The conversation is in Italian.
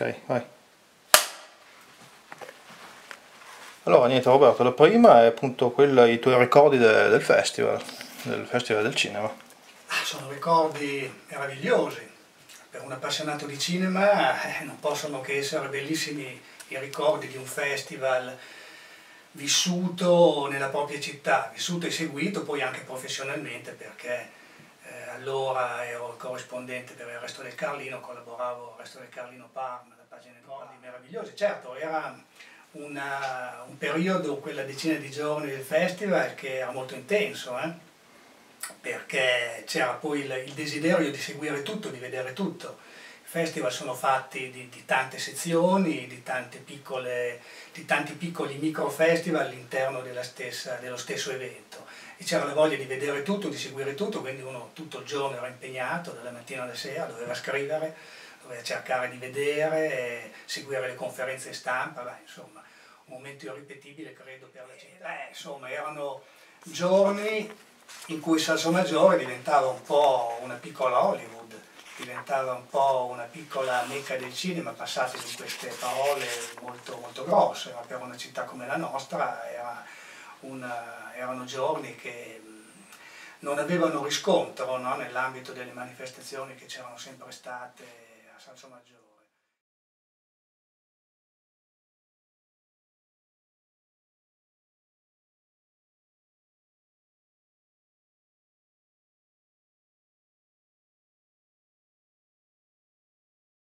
Ok, vai. Allora niente Roberto, la prima è appunto i tuoi ricordi del Festival del Cinema. Sono ricordi meravigliosi. Per un appassionato di cinema non possono che essere bellissimi i ricordi di un festival vissuto nella propria città, vissuto e seguito poi anche professionalmente perché allora ero il corrispondente per il Resto del Carlino, collaboravo al Resto del Carlino Parma, la pagina ricordi meravigliosi. Certo, era un periodo, quella decina di giorni del festival, che era molto intenso, perché c'era poi il desiderio di seguire tutto, di vedere tutto. I festival sono fatti di tante sezioni, di tanti piccoli micro festival all'interno dello stesso evento, e c'era la voglia di vedere tutto, di seguire tutto, quindi uno tutto il giorno era impegnato, dalla mattina alla sera, doveva scrivere, doveva cercare di vedere, seguire le conferenze stampa, insomma, un momento irripetibile credo per la città. Insomma, erano giorni in cui Salsomaggiore diventava un po' una piccola Hollywood, diventava un po' una piccola mecca del cinema, passate con queste parole molto, molto grosse, ma per una città come la nostra erano giorni che non avevano riscontro, no, nell'ambito delle manifestazioni che c'erano sempre state a Salsomaggiore.